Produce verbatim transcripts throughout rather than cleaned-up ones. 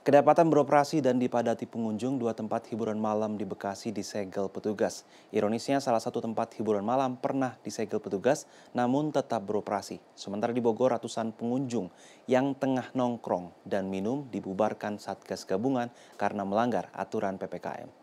Kedapatan beroperasi dan dipadati pengunjung, dua tempat hiburan malam di Bekasi disegel petugas. Ironisnya, salah satu tempat hiburan malam pernah disegel petugas, namun tetap beroperasi. Sementara di Bogor, ratusan pengunjung yang tengah nongkrong dan minum dibubarkan Satgas Gabungan karena melanggar aturan P P K M.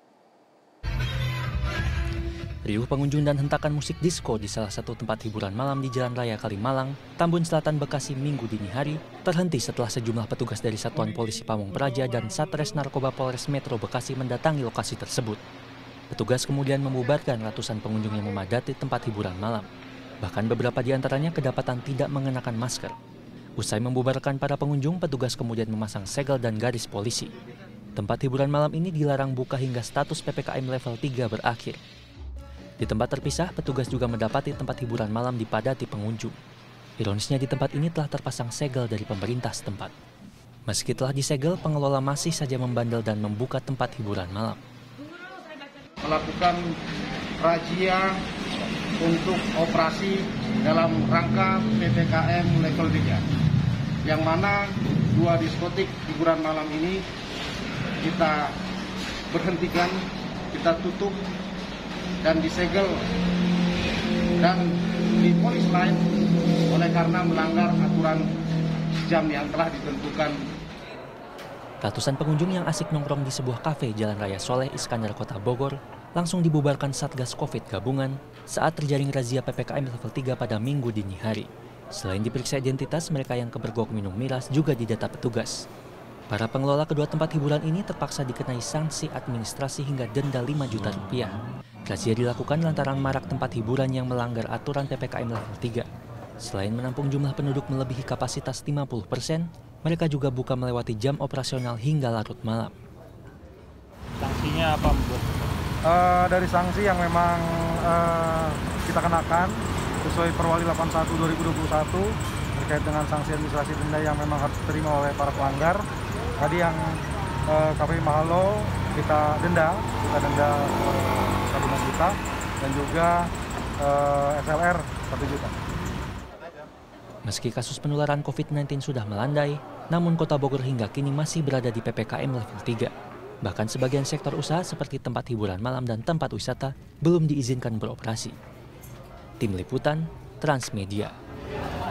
Riuh pengunjung dan hentakan musik disko di salah satu tempat hiburan malam di Jalan Raya Kalimalang, Tambun Selatan, Bekasi Minggu dini hari terhenti setelah sejumlah petugas dari Satuan Polisi Pamung Praja dan Satres Narkoba Polres Metro Bekasi mendatangi lokasi tersebut. Petugas kemudian membubarkan ratusan pengunjung yang memadati tempat hiburan malam. Bahkan beberapa di antaranya kedapatan tidak mengenakan masker. Usai membubarkan para pengunjung, petugas kemudian memasang segel dan garis polisi. Tempat hiburan malam ini dilarang buka hingga status P P K M level tiga berakhir. Di tempat terpisah, petugas juga mendapati tempat hiburan malam dipadati pengunjung. Ironisnya di tempat ini telah terpasang segel dari pemerintah setempat. Meski telah disegel, pengelola masih saja membandel dan membuka tempat hiburan malam. Melakukan razia untuk operasi dalam rangka P P K M level tiga. Yang mana dua diskotik hiburan malam ini kita berhentikan, kita tutup, dan disegel dan dipolis lain oleh karena melanggar aturan jam yang telah ditentukan. Ratusan pengunjung yang asik nongkrong di sebuah kafe Jalan Raya Soleh Iskandar Kota Bogor langsung dibubarkan Satgas Covid Gabungan saat terjaring razia P P K M level tiga pada Minggu dini hari. Selain diperiksa identitas, mereka yang kebergok minum miras juga didata petugas. Para pengelola kedua tempat hiburan ini terpaksa dikenai sanksi administrasi hingga denda lima juta rupiah. Razia dilakukan lantaran marak tempat hiburan yang melanggar aturan P P K M level tiga. Selain menampung jumlah penduduk melebihi kapasitas lima puluh persen, mereka juga buka melewati jam operasional hingga larut malam. Sanksinya apa, Bu? Uh, dari sanksi yang memang uh, kita kenakan sesuai Perwali delapan puluh satu dua ribu dua puluh satu terkait dengan sanksi administrasi denda yang memang harus diterima oleh para pelanggar. Tadi yang uh, K P I Mahalo kita denda, kita denda uh, lima juta dan juga uh, S L R satu juta. Meski kasus penularan COVID sembilan belas sudah melandai, namun Kota Bogor hingga kini masih berada di P P K M level tiga. Bahkan sebagian sektor usaha seperti tempat hiburan malam dan tempat wisata belum diizinkan beroperasi. Tim Liputan, Transmedia.